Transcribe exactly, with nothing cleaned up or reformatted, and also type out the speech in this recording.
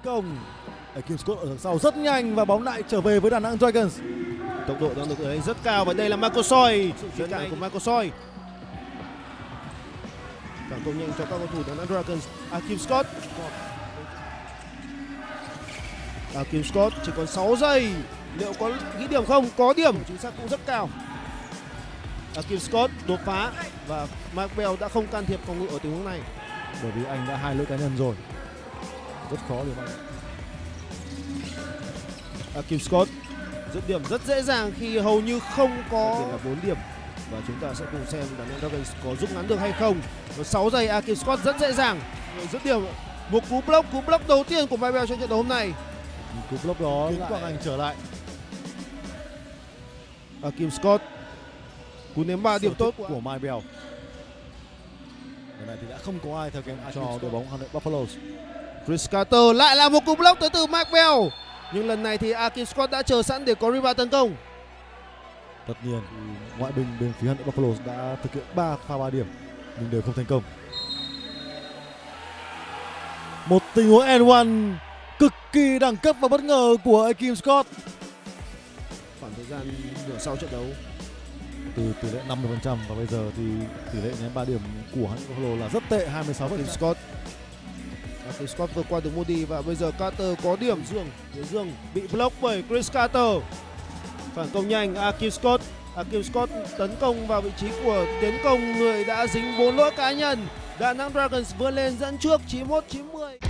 công. Akeem Scott ở đằng sau rất nhanh và bóng lại trở về với Đà Nẵng Dragons. Tốc độ đang được ở đây rất cao và đây là Marco Soi, sự cản của Marco Soi. Phản công nhanh cho các cầu thủ Đà Nẵng Dragons. Akeem Scott. Akeem Scott chỉ còn sáu giây. Liệu có ghi điểm không? Có điểm, chính xác cũng rất cao. Akeem Scott đột phá và Mark Bell đã không can thiệp phòng ngự ở tình huống này. Bởi vì anh đã hai lỗi cá nhân rồi. Rất khó để bạn. Akeem Scott dứt điểm rất dễ dàng khi hầu như không có là bốn điểm. Và chúng ta sẽ cùng xem Đà Nẵng Dragons có rút ngắn được hay không. Và sáu giây Akeem Scott rất dễ dàng dứt điểm. Một cú block, cú block đầu tiên của Mark Bell trong trận đấu hôm nay. Cú block đó khiến Quang Anh trở lại. Akeem Scott cú ném ba điểm tốt của Mike Bell. Lần này thì đã không có ai theo kém cho đội bóng Hà Nội Buffaloes. Chris Carter lại là một cú block tới từ Mark Bell. Nhưng lần này thì Akeem Scott đã chờ sẵn để có rebound tấn công. Tất nhiên ngoại binh bên phía Hà Nội Buffaloes đã thực hiện ba pha ba điểm nhưng đều không thành công. Một tình huống and one cực kỳ đẳng cấp và bất ngờ của Akeem Scott. Khoảng thời gian nửa sau trận đấu từ tỷ lệ năm mươi phần trăm và bây giờ thì tỷ lệ ném ba điểm của Hà Nội Buffalo là rất tệ, hai mươi sáu phần trăm. Akeem Scott. Akeem Scott vượt qua được Moody và bây giờ Carter có điểm. Dương, Dương bị block bởi Chris Carter. Phản công nhanh Akeem Scott. Akeem Scott tấn công vào vị trí của tiến công, người đã dính bốn lỗi cá nhân. Đà Nẵng Dragons vươn lên dẫn trước chín mươi mốt chín mươi.